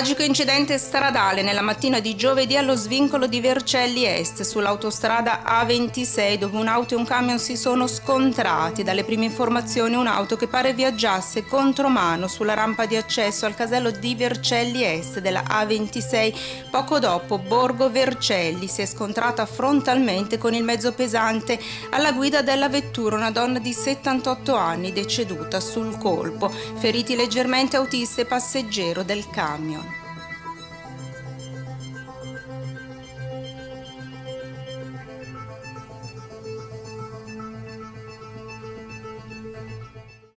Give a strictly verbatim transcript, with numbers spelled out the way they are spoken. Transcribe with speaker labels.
Speaker 1: Tragico incidente stradale nella mattina di giovedì allo svincolo di Vercelli Est sull'autostrada A ventisei, dove un'auto e un camion si sono scontrati. Dalle prime informazioni un'auto che pare viaggiasse contromano sulla rampa di accesso al casello di Vercelli Est della A ventisei. Poco dopo Borgo Vercelli si è scontrata frontalmente con il mezzo pesante. Alla guida della vettura una donna di settantotto anni deceduta sul colpo. Feriti leggermente autista e passeggero del camion.